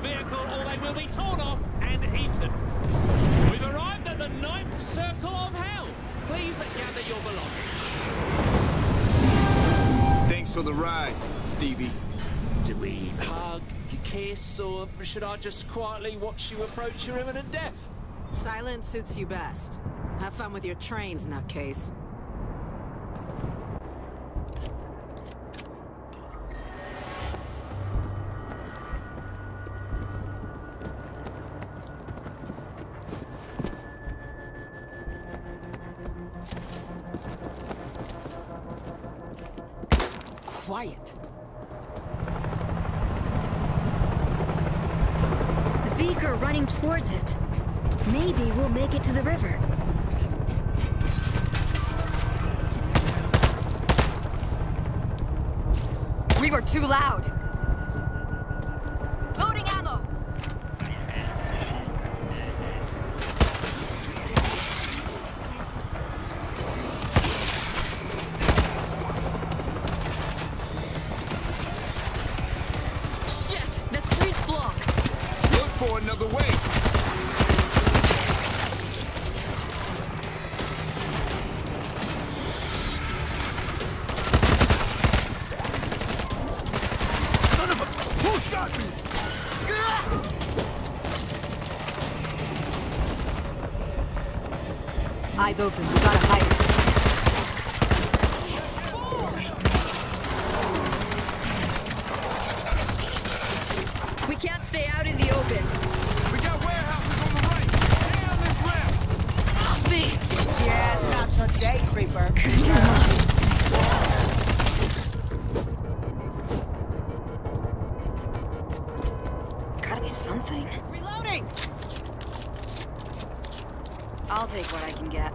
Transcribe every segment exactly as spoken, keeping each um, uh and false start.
vehicle or they will be torn off and eaten. We've arrived at the ninth circle of hell. Please gather your belongings. Thanks for the ride, Stevie. Do we hug, you kiss, or should I just quietly watch you approach your imminent death? Silence suits you best. Have fun with your trains, nutcase. Quiet. Zeke are running towards it. Maybe we'll make it to the river. We were too loud. Loading ammo. Shit, the street's blocked. Look for another way. Eyes open, we gotta hide it. We can't stay out in the open. We got warehouses on the right. Stay on this ramp. Me! Yeah, it's not your day, creeper. Gotta be something. Reloading! I'll take what I can get.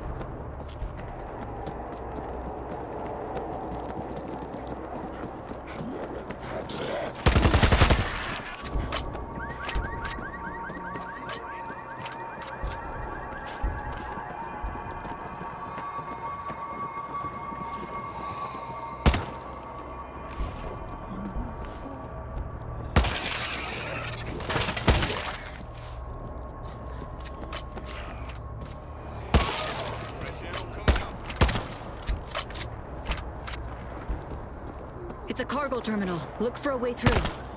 It's a cargo terminal. Look for a way through.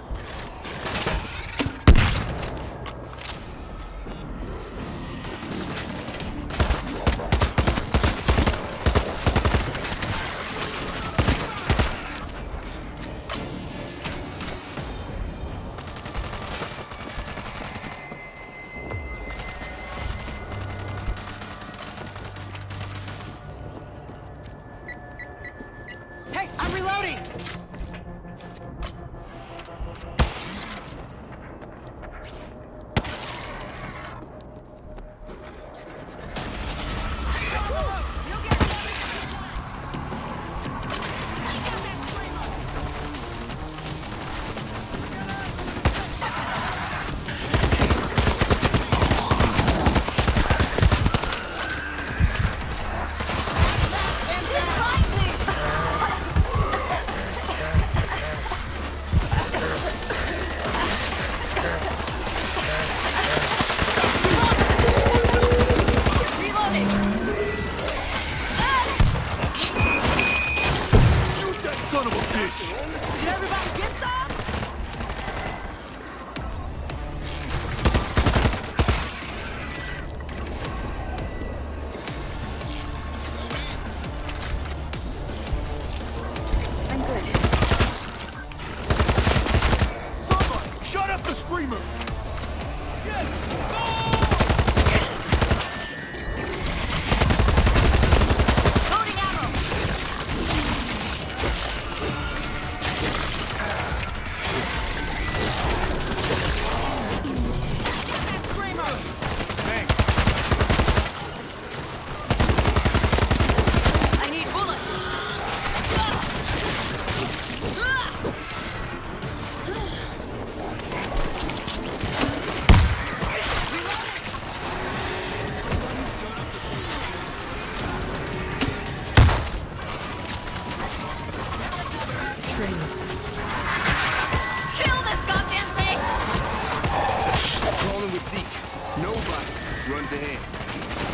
Hey, I'm reloading!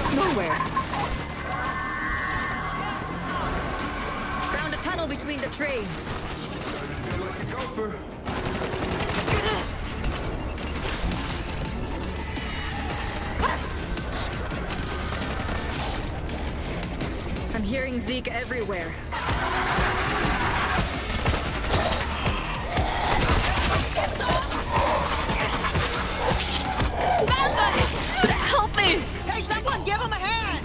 of nowhere. Found a tunnel between the trains. Started to feel like a gopher. I'm hearing Zeke everywhere. Somebody! Help me! Hey, someone give him a hand!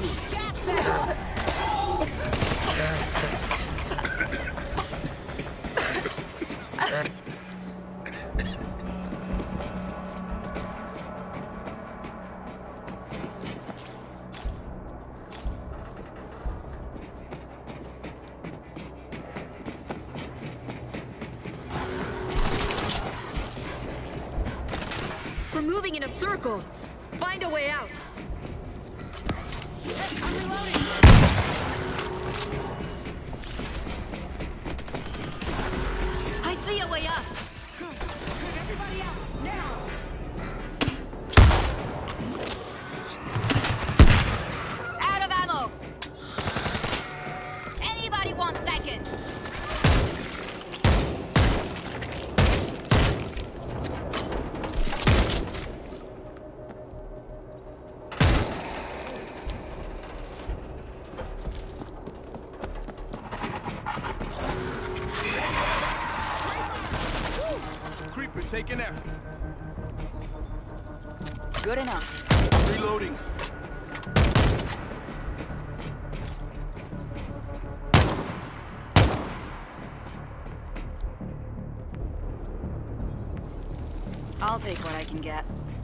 We're moving in a circle. Find a way out. I'm reloading! I see a way up. Good, good, everybody out, now! Out of ammo. Anybody want seconds? Creeper taken out. Good enough. Reloading. I'll take what I can get.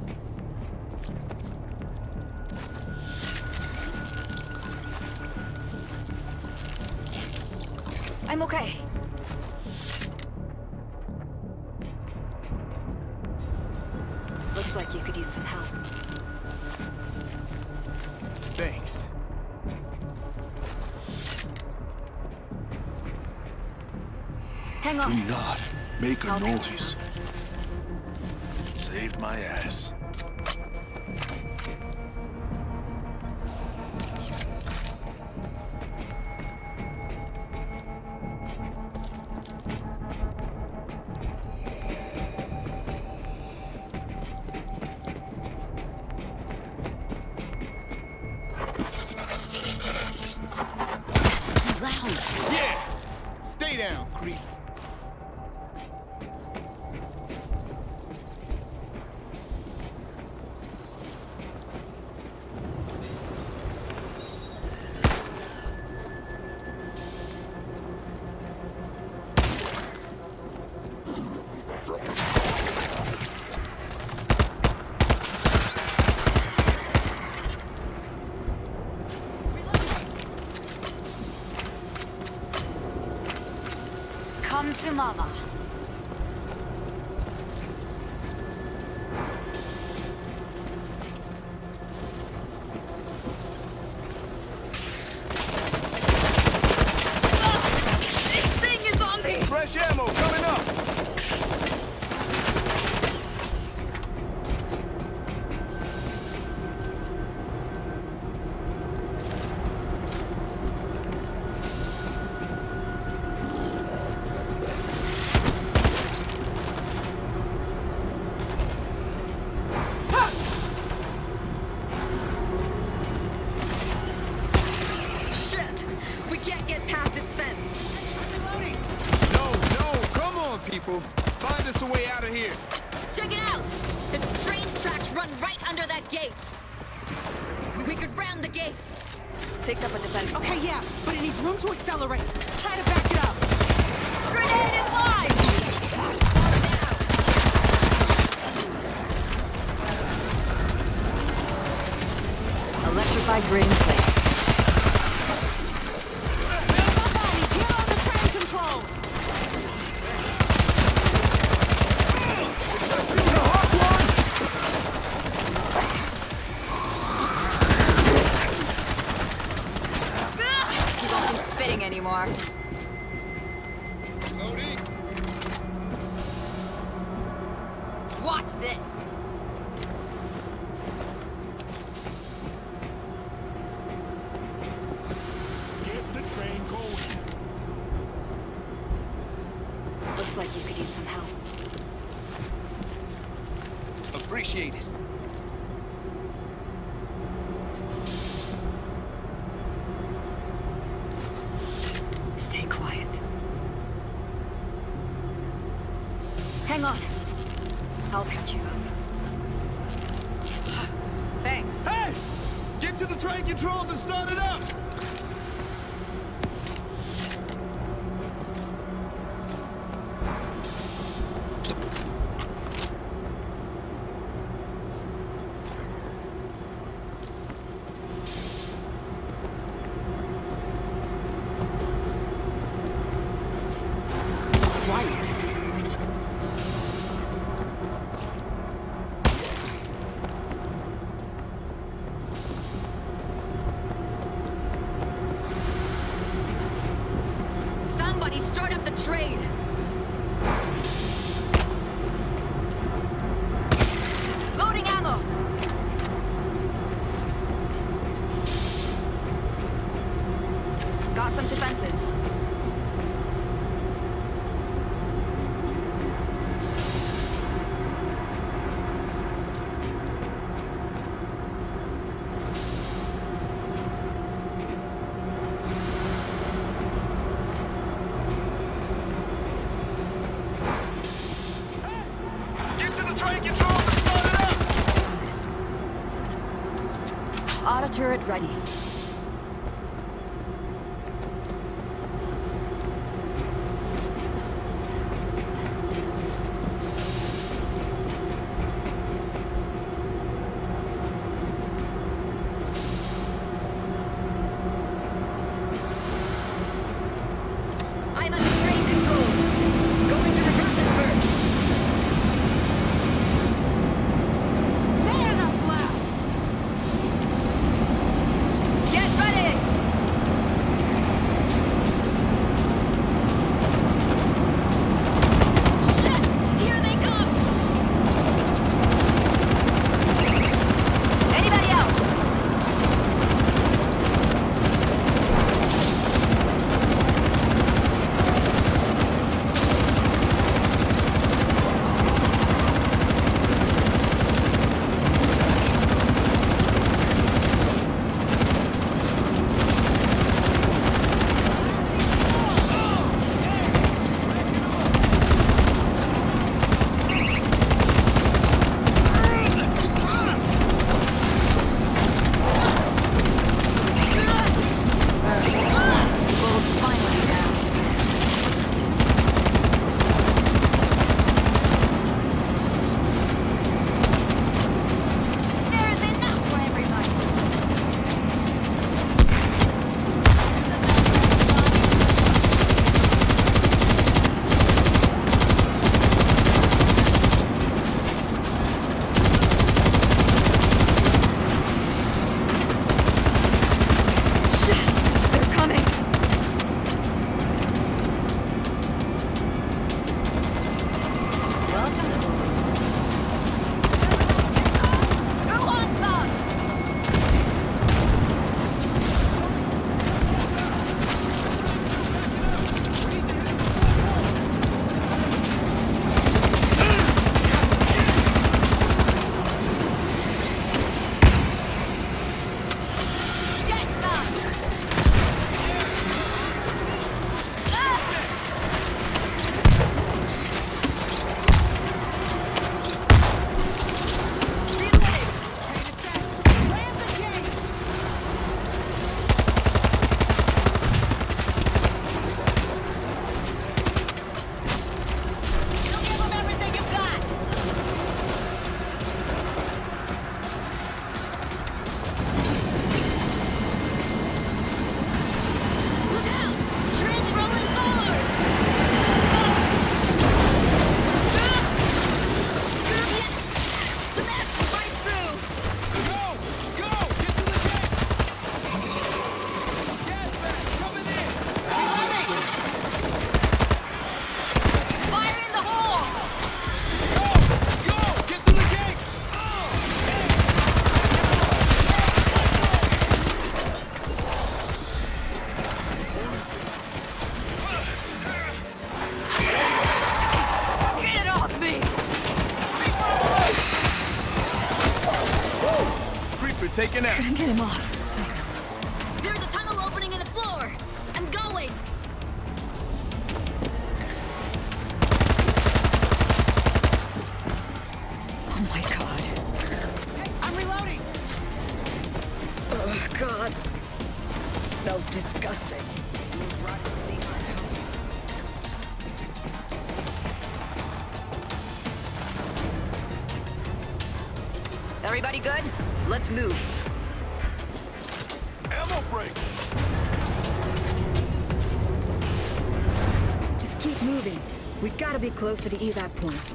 I'm okay. Looks like you could use some help. Thanks. Hang on. Do not make a I'll get noise. Saved my ass. Yeah! Stay down, creep. Come to mama. This thing is on me! Fresh ammo coming up. Shit! We can't get past this fence. Reloading! No, no, come on, people. Find us a way out of here. Check it out! This train's tracks run right under that gate. We could round the gate. Picked up a defense. Okay, yeah, but it needs room to accelerate. Try to back it up. Grenade is live! Electrified grid in place. Somebody, get on the train controls! She won't be spitting anymore. Loading. Watch this. Looks like you could use some help. Appreciate it. Stay quiet. Hang on. I'll patch you up. Thanks. Hey! Get to the train controls and start it up! Quiet. Somebody start up the train! Loading ammo! Got some defenses. Get to the train controls and start it up! Auto turret ready. I'm at the train controls. Going to reverse it first. Fair enough, lad. taken out. Couldn't get him off. Thanks. There's a tunnel opening in the floor. I'm going. Oh my god. I'm reloading! Oh god. Smells disgusting. Everybody good? Let's move. Ammo break. Just keep moving. We've got to be close to the evac point.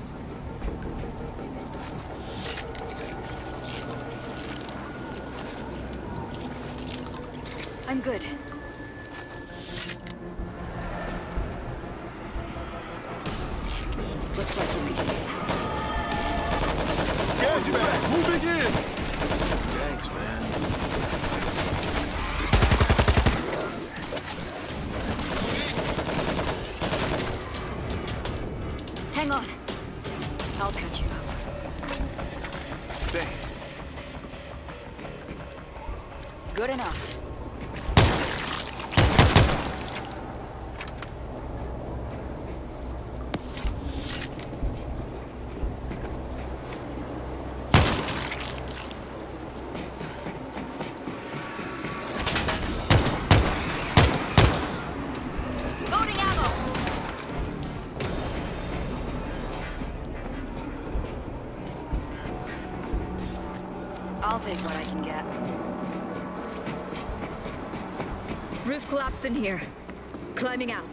I'm good. Looks like we could use some help. Gas back. Moving in. Thanks, man. Hang on. I'll patch you up. Thanks. Good enough. Loading ammo. I'll take what I can get. Roof collapsed in here. Climbing out.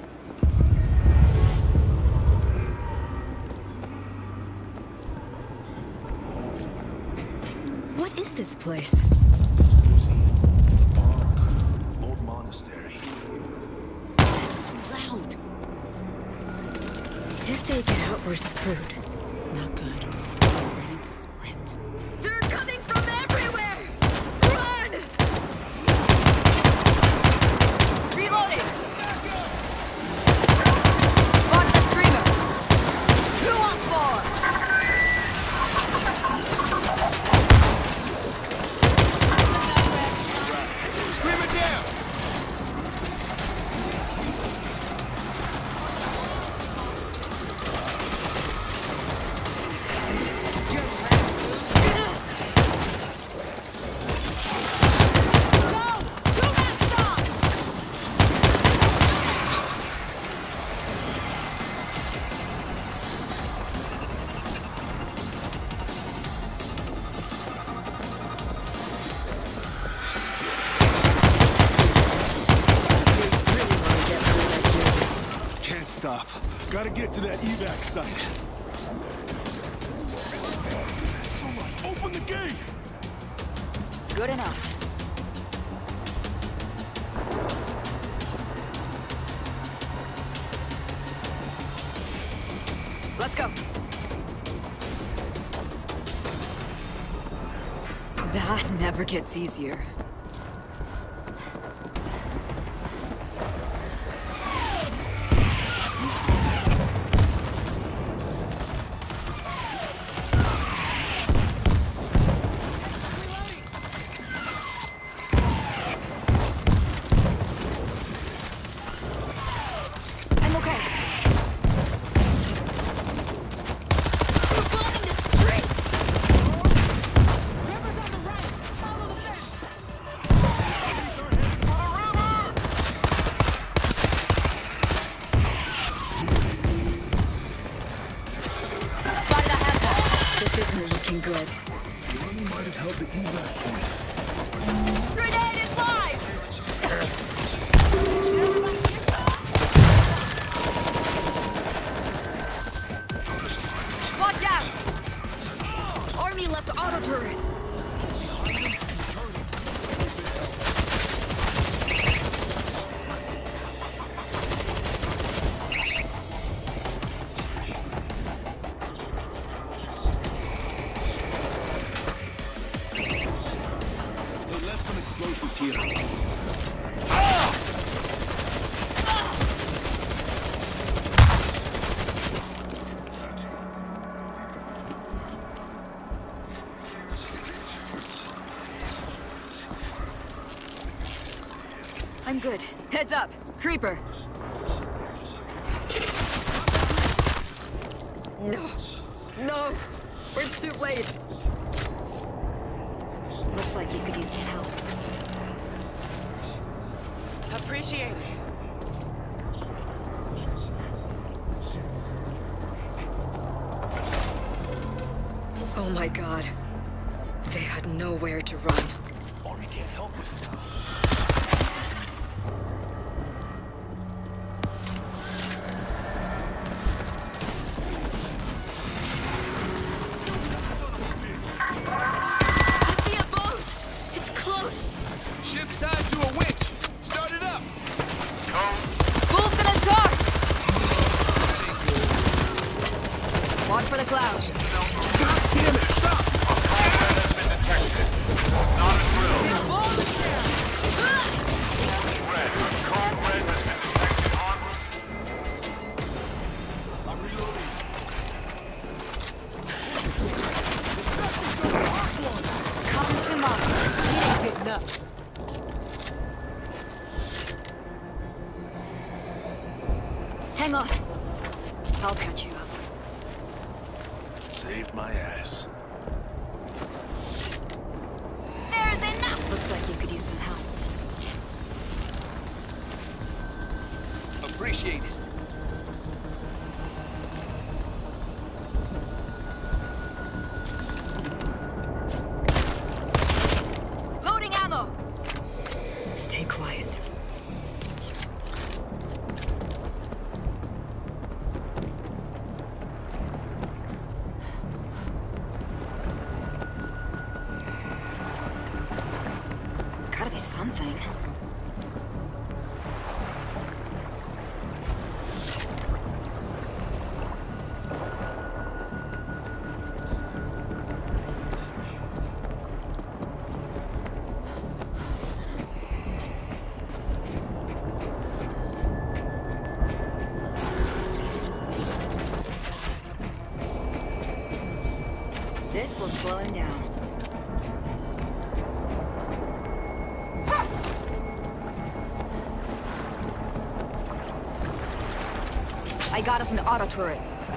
What is this place? Old monastery. It's too loud. If they get out, we're screwed. Not good. Ready to sprint. They're coming from everywhere. Run! Reloading. Spotted the screamer. Who wants more? Scream it down. Can't stop. Gotta get to that evac site. Somebody open the gate! Good enough. Let's go. That never gets easier. I'm okay. We're bombing the street. River's on the right! Follow the fence! Spotted a hazmat. This isn't looking good. The army might have held the evac point. Grenade is live. Watch out. Army left auto turrets. They left some explosives here. I'm good. Heads up. Creeper. No. No. We're too late. Looks like you could use some help. Appreciate it. Oh my god. They had nowhere to run. Army can't help us now. I see a boat! It's close! Ship's tied to a winch. Start it up. Vulcan in charge! Watch for the cloud. God damn it, stop! I'm reloading. Come to mom. He ain't getting up. Hang on. I'll catch you up. Saved my ass. There's enough! Looks like you could use some help. Appreciate it. Loading ammo! Stay quiet. Gotta be something. This will slow him down. I got us an auto turret.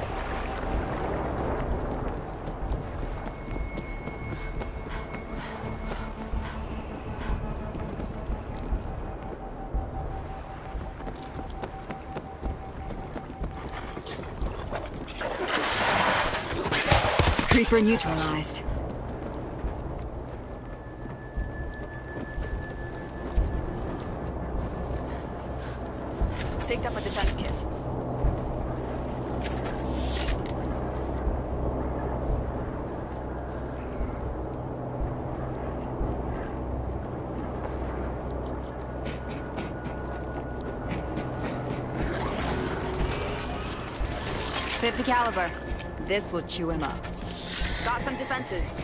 Creeper neutralized. Picked up a defense kit. fifty caliber. This will chew him up. Got some defenses.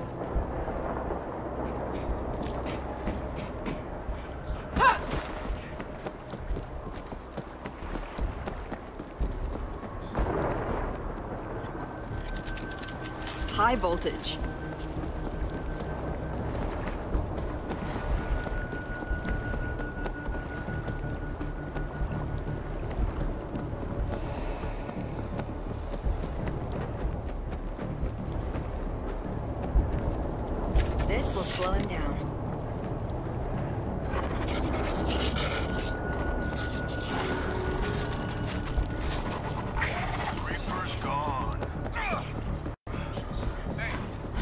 High voltage. This will slow him down. Reaper's gone. Hey.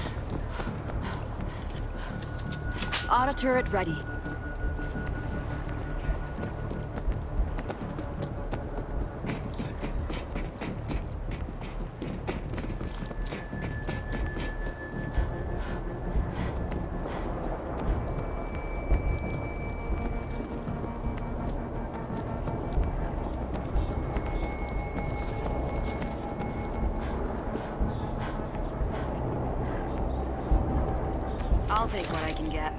Auto turret ready. I'll take what I can get.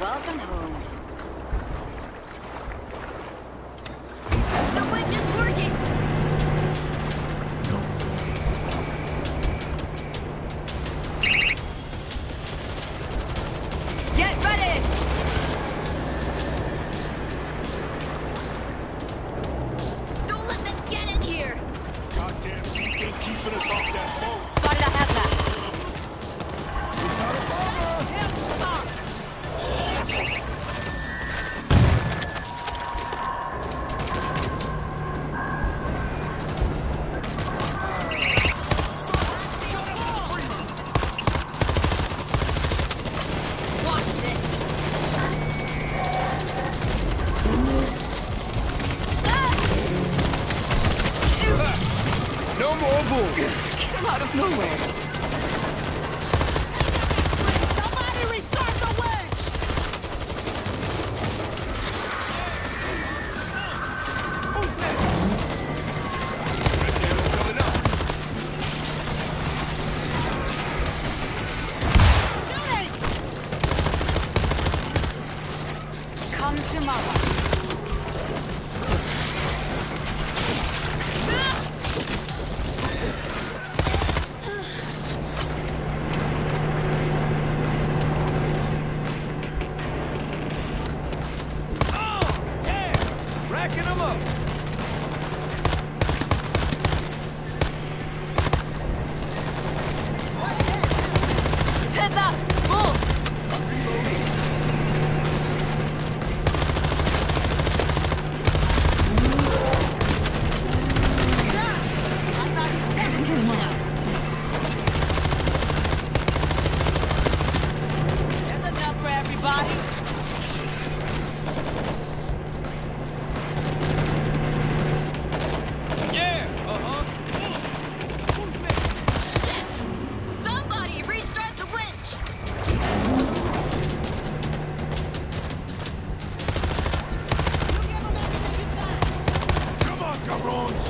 Welcome home. The winch is working! No Get ready! Don't let them get in here! goddamn Zeke ain't keeping us off that boat. Spotted a hazmat. Watch this! No more bull. Come out of nowhere. Somebody restart the winch! Who's next? Coming up. Shooting! Come to mama. Racking them up. Heads up! Bull! Get him off. Thanks. There's enough for everybody. Yeah, uh-huh. Who's next? Shit! Somebody restart the winch! You give them everything you got. Come on, cabrons.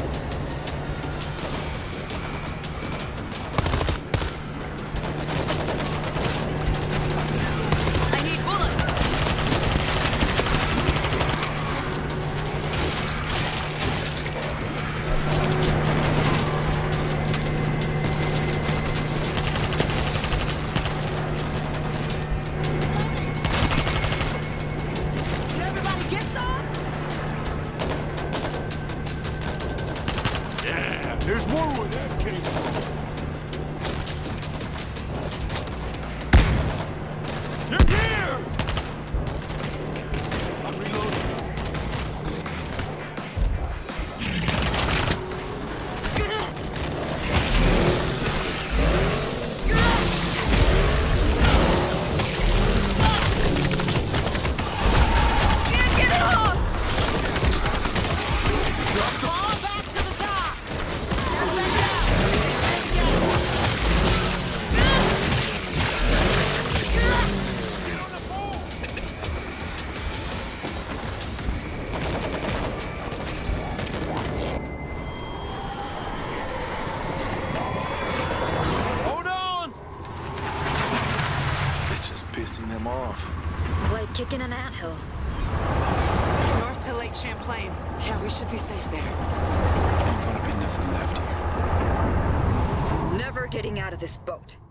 I need bullets. Did everybody get some? Yeah, there's more where that came from. You're here! I'm reloading. Get it off! Fall back to the top. Turn back out. Let's go. Hold on. It's just pissing them off. Like kicking an anthill. North to Lake Champlain. Yeah, we should be safe there. Ain't gonna be nothing left here. Never getting out of this boat.